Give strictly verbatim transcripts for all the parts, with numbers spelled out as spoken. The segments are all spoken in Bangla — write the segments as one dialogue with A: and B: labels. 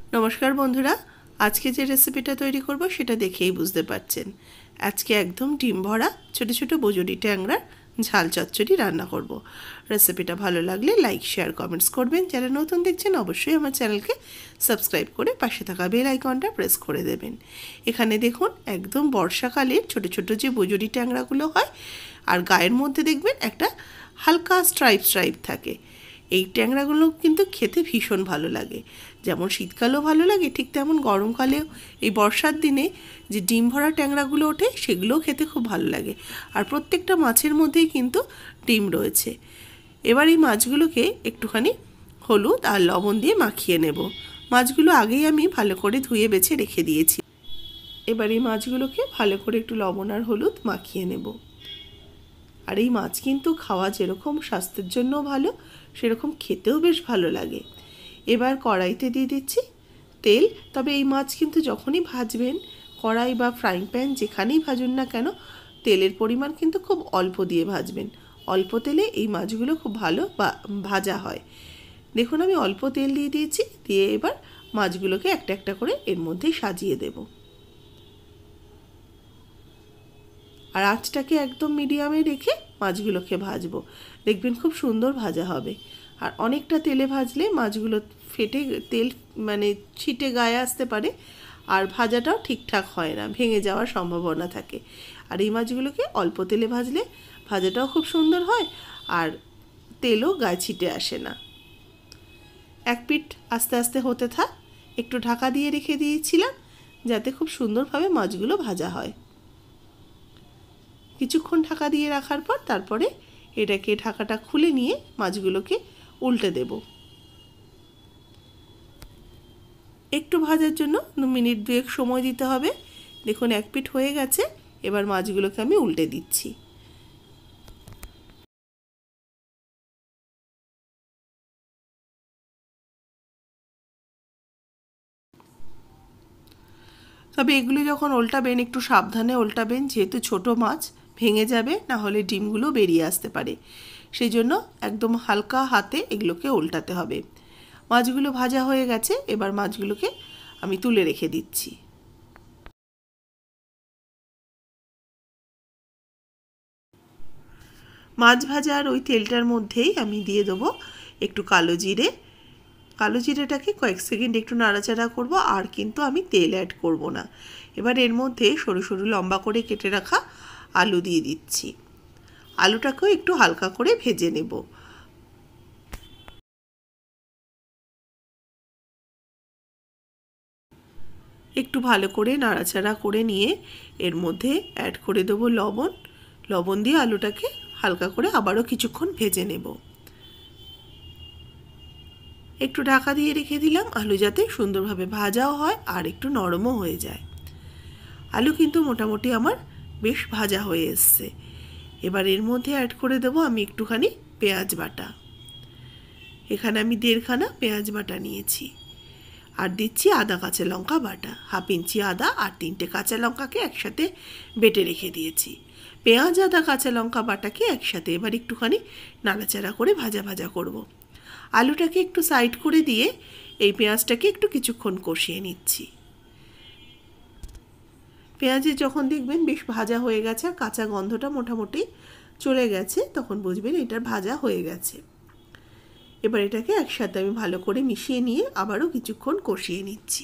A: নমস্কার বন্ধুরা, আজকে যে রেসিপিটা তৈরি করব সেটা দেখেই বুঝতে পারছেন। আজকে একদম ডিম ভরা ছোট ছোট বজুরি ট্যাংরার ঝাল চচ্চড়ি রান্না করব। রেসিপিটা ভালো লাগলে লাইক শেয়ার কমেন্টস করবেন। যারা নতুন দেখছেন অবশ্যই আমার চ্যানেলকে সাবস্ক্রাইব করে পাশে থাকা বেল আইকনটা প্রেস করে দেবেন। এখানে দেখুন একদম বর্ষাকালের ছোট ছোট যে বজুরি ট্যাংরাগুলো হয়, আর গায়ের মধ্যে দেখবেন একটা হালকা স্ট্রাইপ স্ট্রাইপ থাকে। এই ট্যাংরাগুলো কিন্তু খেতে ভীষণ ভালো লাগে। যেমন শীতকালেও ভালো লাগে, ঠিক তেমন গরমকালেও এই বর্ষার দিনে যে ডিম ভরা ট্যাংরাগুলো ওঠে সেগুলোও খেতে খুব ভালো লাগে। আর প্রত্যেকটা মাছের মধ্যেই কিন্তু ডিম রয়েছে। এবার এই মাছগুলোকে একটুখানি হলুদ আর লবণ দিয়ে মাখিয়ে নেব। মাছগুলো আগেই আমি ভালো করে ধুয়ে বেছে রেখে দিয়েছি। এবার এই মাছগুলোকে ভালো করে একটু লবণ আর হলুদ মাখিয়ে নেব। আর এই মাছ কিন্তু খাওয়া যেরকম স্বাস্থ্যের জন্য ভালো, সেরকম খেতেও বেশ ভালো লাগে। এবার কড়াইতে দিয়ে দিচ্ছি তেল। তবে এই মাছ কিন্তু যখনই ভাজবেন, কড়াই বা ফ্রাইং প্যান যেখানেই ভাজুন না কেন, তেলের পরিমাণ কিন্তু খুব অল্প দিয়ে ভাজবেন। অল্প তেলে এই মাছগুলো খুব ভালো ভাজা হয়। দেখুন আমি অল্প তেল দিয়ে দিয়েছি। দিয়ে এবার মাছগুলোকে একটা একটা করে এর মধ্যে সাজিয়ে দেব। আর আঁচটাকে একদম মিডিয়ামে রেখে মাছগুলোকে ভাজবো। দেখবেন খুব সুন্দর ভাজা হবে। আর অনেকটা তেলে ভাজলে মাছগুলো ফেটে তেল মানে ছিটে গায়ে আসতে পারে, আর ভাজাটাও ঠিকঠাক হয় না, ভেঙে যাওয়ার সম্ভাবনা থাকে। আর এই মাছগুলোকে অল্প তেলে ভাজলে ভাজাটাও খুব সুন্দর হয়, আর তেলও গায়ে ছিটে আসে না। এক পিঠ আস্তে আস্তে হতে থাক। একটু ঢাকা দিয়ে রেখে দিয়েছিলাম যাতে খুব সুন্দরভাবে মাছগুলো ভাজা হয়। কিছুক্ষণ ঢাকা দিয়ে রাখার পর তারপরে এটাকে ঢাকাটা খুলে নিয়ে মাছগুলোকে উল্টে দেব। একটু ভাজার জন্য দু মিনিট দুয়েক সময় দিতে হবে। দেখুন এক পিঠ হয়ে গেছে। এবার মাছগুলোকে আমি উল্টে দিচ্ছি। তবে এগুলো যখন উল্টাবেন একটু সাবধানে উল্টাবেন, যেহেতু ছোট মাছ ভেঙে যাবে, না হলে ডিমগুলো বেরিয়ে আসতে পারে। সেই জন্য একদম হালকা হাতে এগুলোকে উল্টাতে হবে। মাছগুলো ভাজা হয়ে গেছে। এবার মাছগুলোকে আমি তুলে রেখে দিচ্ছি। মাছ ভাজার ওই তেলটার মধ্যেই আমি দিয়ে দেবো একটু কালো জিরে। কালো জিরেটাকে কয়েক সেকেন্ড একটু নাড়াচাড়া করব, আর কিন্তু আমি তেল অ্যাড করব না। এবার এর মধ্যে সরু সরু লম্বা করে কেটে রাখা আলু দিয়ে দিচ্ছি। আলুটাকেও একটু হালকা করে ভেজে নেব। একটু ভালো করে নাড়াচাড়া করে নিয়ে এর মধ্যে অ্যাড করে দেবো লবণ। লবণ দিয়ে আলুটাকে হালকা করে আবারও কিছুক্ষণ ভেজে নেব। একটু ঢাকা দিয়ে রেখে দিলাম আলু যাতে সুন্দরভাবে ভাজাও হয় আর একটু নরমও হয়ে যায়। আলু কিন্তু মোটামুটি আমার বেশ ভাজা হয়ে এসছে। এবার এর মধ্যে অ্যাড করে দেবো আমি একটুখানি পেঁয়াজ বাটা। এখানে আমি দেড়খানা পেঁয়াজ বাটা নিয়েছি। আর দিচ্ছি আদা কাঁচা লঙ্কা বাটা। হাফ ইঞ্চি আদা আর তিনটে কাঁচা লঙ্কাকে একসাথে বেটে রেখে দিয়েছি। পেঁয়াজ আদা কাঁচা লঙ্কা বাটাকে একসাথে এবার একটুখানি নাড়াচাড়া করে ভাজা ভাজা করব। আলুটাকে একটু সাইড করে দিয়ে এই পেঁয়াজটাকে একটু কিছুক্ষণ কষিয়ে নিচ্ছি। পেঁয়াজে যখন দেখবেন বেশ ভাজা হয়ে গেছে আর কাঁচা গন্ধটা মোটামুটি চলে গেছে, তখন বুঝবেন এটা ভাজা হয়ে গেছে। এবার এটাকে একসাথে আমি ভালো করে মিশিয়ে নিয়ে আবারও কিছুক্ষণ কষিয়ে নিচ্ছি।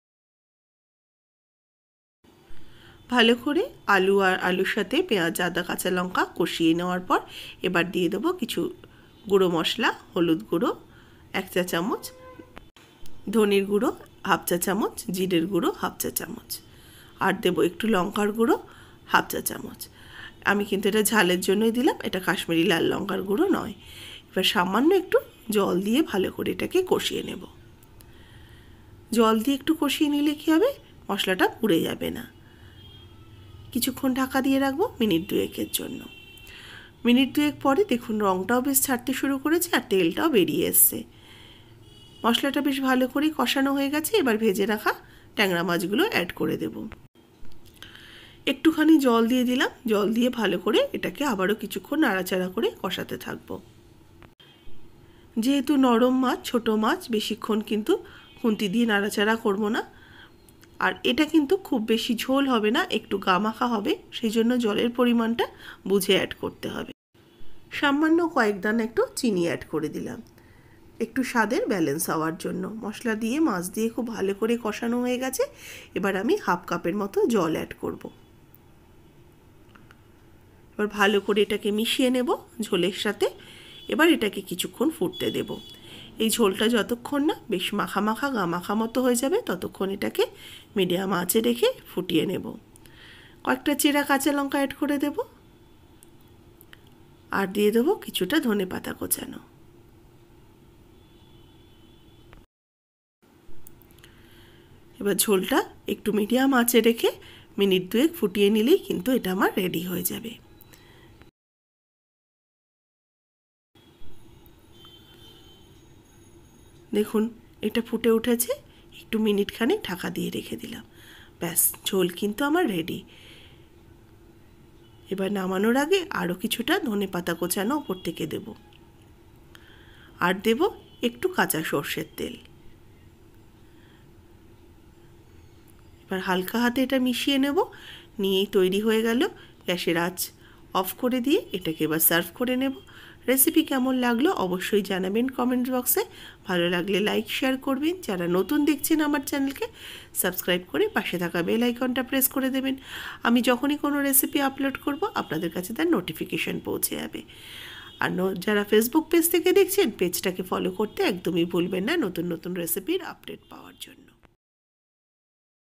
A: ভালো করে আলু আর আলুর সাথে পেঁয়াজ আদা কাঁচা লঙ্কা কষিয়ে নেওয়ার পর এবার দিয়ে দেবো কিছু গুঁড়ো মশলা। হলুদ গুঁড়ো এক চা চামচ, ধনের গুঁড়ো হাফ চা চামচ, জিরের গুঁড়ো হাফ চা চামচ, আর দেবো একটু লঙ্কার গুঁড়ো হাফ চা চামচ। আমি কিন্তু এটা ঝালের জন্যই দিলাম, এটা কাশ্মীরি লাল লঙ্কার গুঁড়ো নয়। এবার সামান্য একটু জল দিয়ে ভালো করে এটাকে কষিয়ে নেব। জল দিয়ে একটু কষিয়ে নিলে কী হবে, মশলাটা পুড়ে যাবে না। কিছুক্ষণ ঢাকা দিয়ে রাখবো মিনিট দুয়েকের জন্য। মিনিট দুয়েক পরে দেখুন রঙটাও বেশ ছাড়তে শুরু করেছে আর তেলটাও বেরিয়ে এসছে। মশলাটা বেশ ভালো করে কষানো হয়ে গেছে। এবার ভেজে রাখা ট্যাংরা মাছগুলো অ্যাড করে দেব। একটুখানি জল দিয়ে দিলাম। জল দিয়ে ভালো করে এটাকে আবারও কিছুক্ষণ নাড়াচাড়া করে কষাতে থাকবো। যেহেতু নরম মাছ, ছোট মাছ বেশিক্ষণ কিন্তু খুন্তি দিয়ে নাড়াচাড়া করব না। আর এটা কিন্তু খুব বেশি ঝোল হবে না, একটু গামাখা হবে, সেই জন্য জলের পরিমাণটা বুঝে অ্যাড করতে হবে। সামান্য কয়েক দানা একটু চিনি অ্যাড করে দিলাম একটু স্বাদের ব্যালেন্স হওয়ার জন্য। মশলা দিয়ে মাছ দিয়ে খুব ভালো করে কষানো হয়ে গেছে। এবার আমি হাফ কাপের মতো জল অ্যাড করব। এবার ভালো করে এটাকে মিশিয়ে নেব ঝোলের সাথে। এবার এটাকে কিছুক্ষণ ফুটতে দেব। এই ঝোলটা যতক্ষণ না বেশ মাখা মাখা গা মাখা মতো হয়ে যাবে ততক্ষণ এটাকে মিডিয়াম আঁচে রেখে ফুটিয়ে নেব। কয়েকটা চেরা কাঁচা লঙ্কা অ্যাড করে দেব, আর দিয়ে দেবো কিছুটা ধনেপাতা কোচানো। এবার ঝোলটা একটু মিডিয়াম আঁচে রেখে মিনিট দুয়েক ফুটিয়ে নিলেই কিন্তু এটা আমার রেডি হয়ে যাবে। দেখুন এটা ফুটে উঠেছে, একটু মিনিট খানেক ঢাকা দিয়ে রেখে দিলাম। ব্যাস, ঝোল কিন্তু আমার রেডি। এবার নামানোর আগে আরও কিছুটা ধনেপাতা কোচানো ওপর থেকে দেব, আর দেব একটু কাঁচা সর্ষের তেল। এবার হালকা হাতে এটা মিশিয়ে নেব, নিয়েই তৈরি হয়ে গেল। গ্যাসের আঁচ অফ করে দিয়ে এটাকে এবার সার্ভ করে নেব। রেসিপি কেমন লাগলো অবশ্যই জানাবেন কমেন্ট বক্সে। ভালো লাগলে লাইক শেয়ার করবেন। যারা নতুন দেখছেন আমার চ্যানেলকে সাবস্ক্রাইব করে পাশে থাকা বেল আইকনটা প্রেস করে দেবেন। আমি যখনই কোনো রেসিপি আপলোড করব আপনাদের কাছে তার নোটিফিকেশান পৌঁছে যাবে। আর যারা ফেসবুক পেজ থেকে দেখছেন পেজটাকে ফলো করতে একদমই ভুলবেন না নতুন নতুন রেসিপির আপডেট পাওয়ার জন্য।